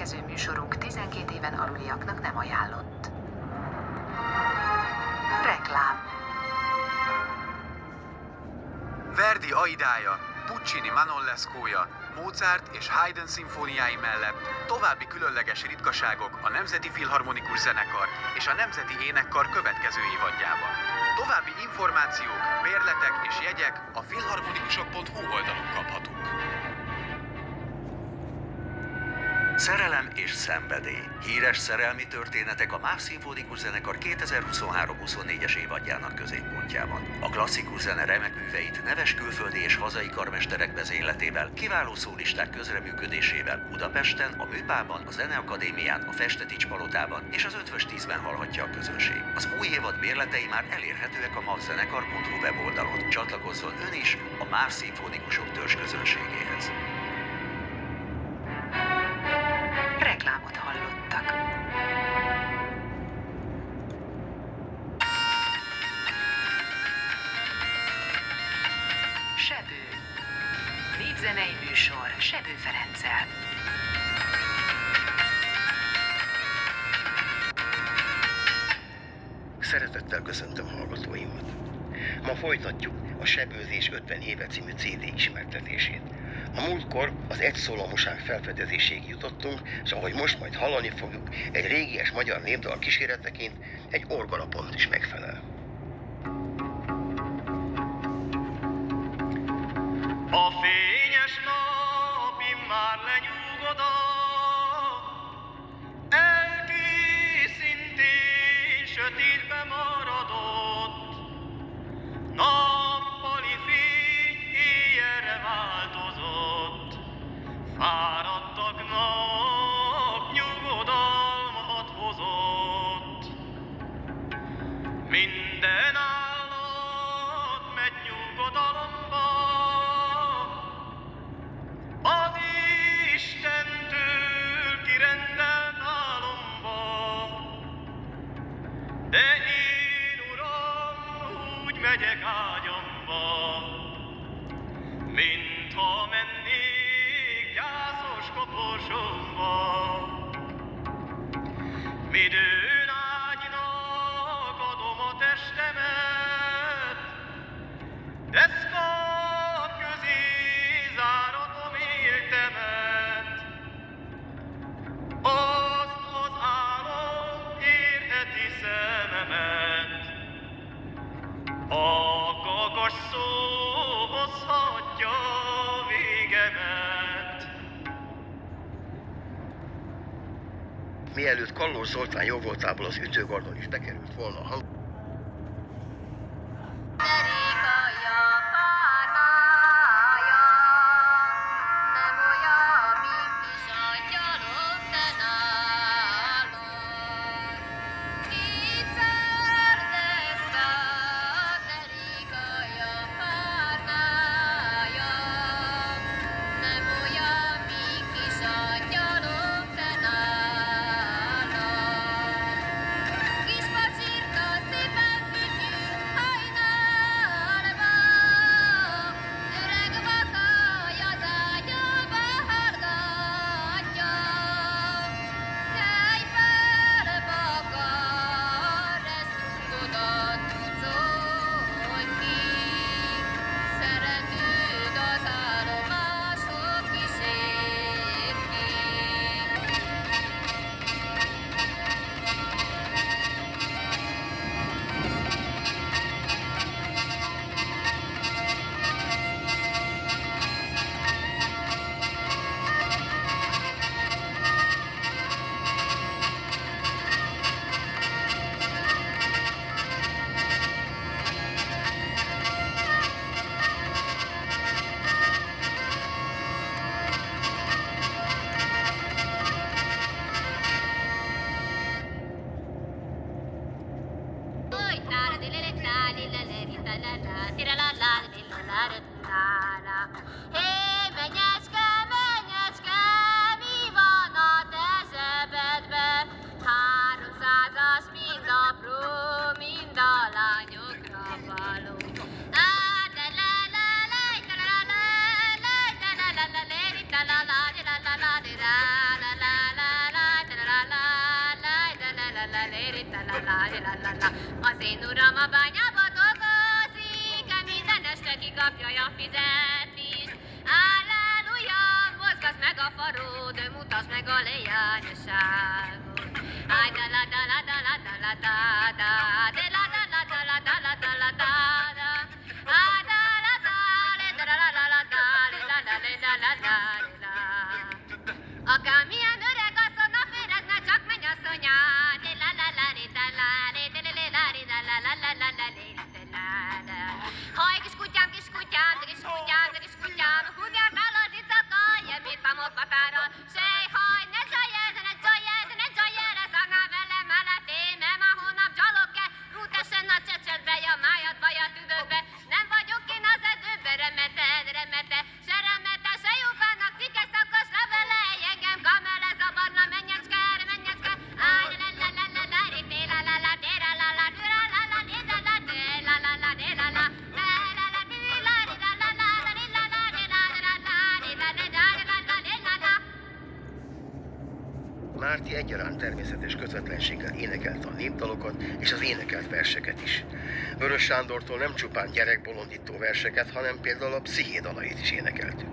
következő műsorunk 12 éven aluliaknak nem ajánlott. Reklám. Verdi Aidája, Puccini Manon Lescaut-ja, Mozart és Haydn szimfóniái mellett további különleges ritkaságok a Nemzeti Filharmonikus Zenekar és a Nemzeti Énekkar következő évadjában. További információk, bérletek és jegyek a filharmonikusok.hu oldalon kaphatók. Szerelem és szenvedély. Híres szerelmi történetek a MÁV Szimfonikus Zenekar 2023-24-es évadjának középpontjában. A klasszikus zene remek műveit neves külföldi és hazai karmesterek vezényletével, kiváló szólisták közreműködésével Budapesten, a Műpában, a Zeneakadémián, a Festetics Palotában és az Ötvös 10-ben hallhatja a közönség. Az új évad bérletei már elérhetőek a mavzenekar.hu weboldalon. Csatlakozzon ön is a MÁV Szimfonikusok törzs közönségéhez. Reklámot hallottak. Sebő. Népzenei műsor Sebő Ferenccel. Szeretettel köszöntöm hallgatóimat. Ma folytatjuk a Sebőzés 50 éve című CD ismertetését. A múltkor az egyszólamoság felfedezéséig jutottunk, és ahogy most majd hallani fogjuk, egy régies magyar népdal kíséreteként egy orgonapont is megfelel. A fényes nap immár lenyugoda, elkészintén sötétbe maradott, nappali fény éjjelre változott, fáradtaknak nyugodalmat hozott. Minden állat megy nyugodalomba, az Istentől kirendelt álomba. De én, Uram, úgy megyek ágyamba, mintha mennék gyászos koporsomba. Midőn ágynak adom a testemet, deszkák közé záratom életemet. Azt az álom érheti szememet, a kakas szó hozhatja végemet. Mielőtt Kallós Zoltán jóvoltából az ütőgardon is bekerült volna a hang, Hé, menyecske, menyecske, mi van a te zsebedben? 300-as mind apró, mind a lányokra való. La la la la la la la la la la la la la la la la la la la Az én uram a bányába dolgozik, minden este kikapja a fizetést. Halleluja, mozgass meg a faród, mutasd meg a leányosságot. Aj, da la da la da la da la da da, de la da la da la da la da la da da. Aj, da la da, le da la la la da, le la la le la la la la. Akármilyen öreg asszony, na féreg, ne csak mennyasszonyád. De la la la le da la, le de le le la le da la la la la la le de la la. Haj, kis kutyám, kis kutyám, de kis kutyám, de kis kutyám, húgyjál nálad itt a kajem, itt a mokbatára. Sej, haj, ne csalj el, ne csalj el, de ne csalj el, szagnál velem mellettem, mert már holnap gyalog kell. Rútesen a csecsedbe, a májadba, a tüdőkbe. Nem vagyok én az erdőbe, remete, se remete, se jófának, cikkes szakos levelej, engem kamele zavarna, mennyecske, mennyecske. Áj, la la la la la, rité la la la, dé la la la, dé la la la, dé la la, dé la la la, dé la la. Márti egyaránt természetes közvetlenséggel énekelte a népdalokat és az énekelt verseket is. Vörös Sándortól nem csupán gyerekbolondító verseket, hanem például a Psziché dalait is énekeltük.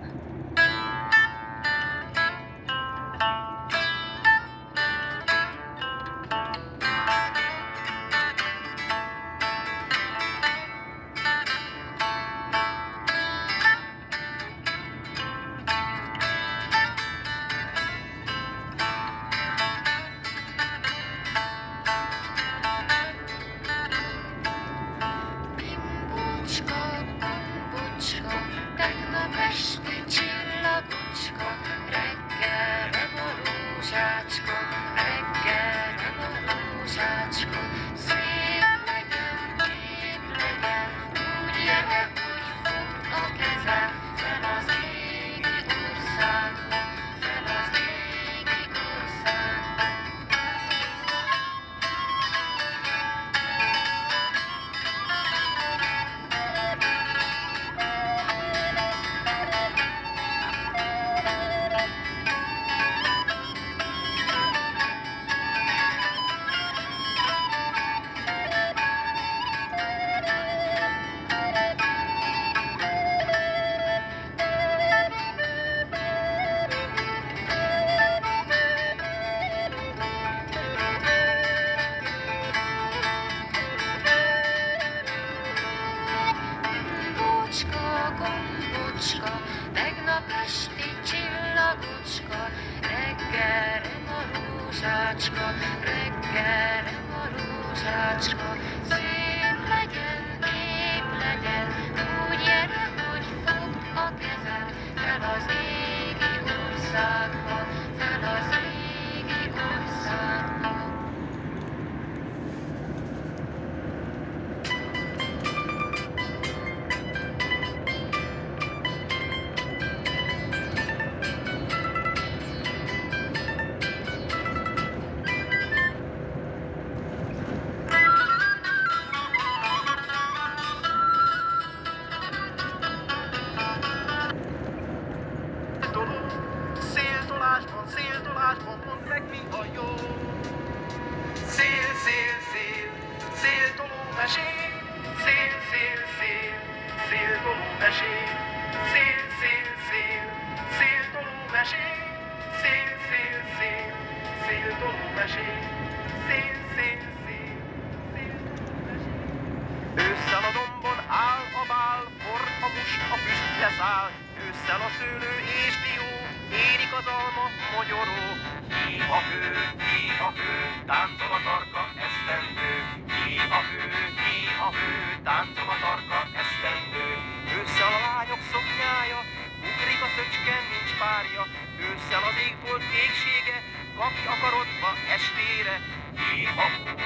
Ősszel a dombon áll a bál, forr a must, a füst leszáll. Ősszel a szőlő és dió, érik az alma, mogyoró. Hí a hő, táncol a tarka, esztendő. Hí a hő, táncol a tarka, esztendő. Ősszel a lányok szoknyája, ugrik a szöcske, nincs párja. Ősszel az égbolt kéksége, kapj a karodba estére. Hí a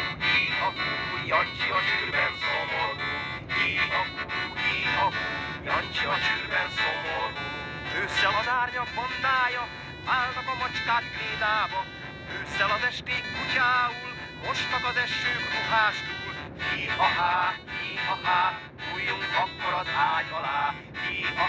hú, Jancsi a csűrben szomorú. Hí a hú, Jancsi a csűrben szomorú. Ősszel az árnyak bandája, állnak a macskák krédába. Ősszel az esték kutyául, mostak az esők ruhástúl. Hí a há, bújjunk akkor az ágy alá. Hí a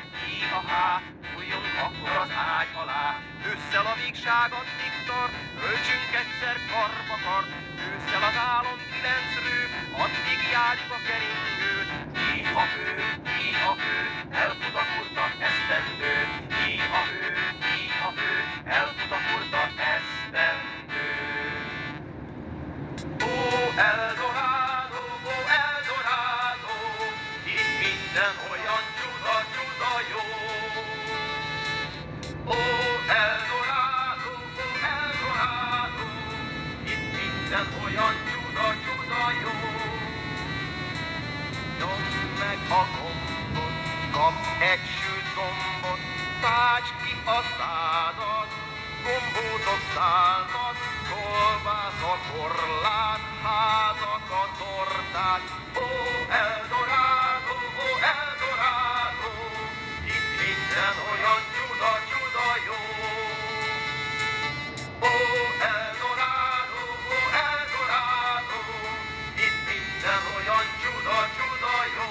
há, bújjunk akkor az ágy alá. Ősszel a végság addig tart, öltsünk egyszer karba kart. ősszel az álom 9 rő, addig járjuk a keringőt. Hí-ha-hő, elfut a kurta esztendő. Hí-ha-hő, elfut a kurta esztendő. Ó, Eldorado, itt minden olyan csuda, csuda jó. Ó, Eldorado, itt minden olyan csuda, csuda jó. Nyomd meg a gombot, kapsz egy sült gombot, tács ki a szádat, gombótok szállnak, kolbász a korlát, házak a tortát. Ó, Eldorado, itt minden olyan csuda, csuda jó. Ó, Eldorado, itt minden olyan csuda, csuda jó.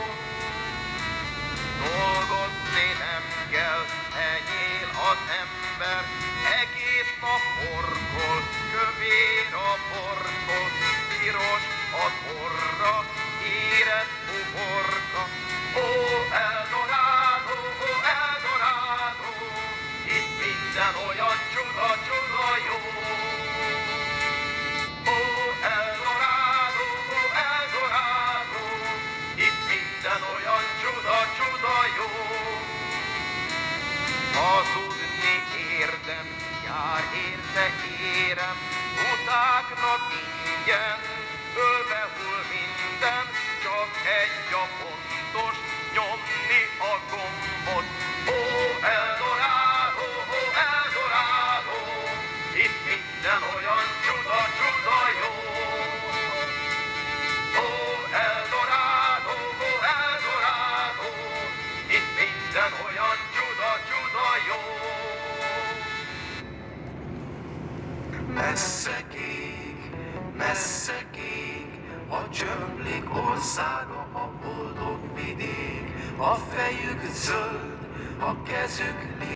Dolgozni nem kell, enyél az ember, egész nap horkol, kövér a bortól, piros a borra, érett uborka. Ó, Eldorado, itt minden olyan csuda, csuda jó. Ó, Eldorado, itt minden olyan csuda, csuda jó. Hazudni érdem, jár érte érem, utáknak ingyen, ölbe hull minden, csak egy a fontos, nyomni a gombot. Ó, Eldorado, itt minden olyan csuda, csuda jó. Ó, Eldorado, itt minden olyan csuda, csuda jó. Messze kék, a csömplik országa, a boldog vidék, a fejük zöld, a kezük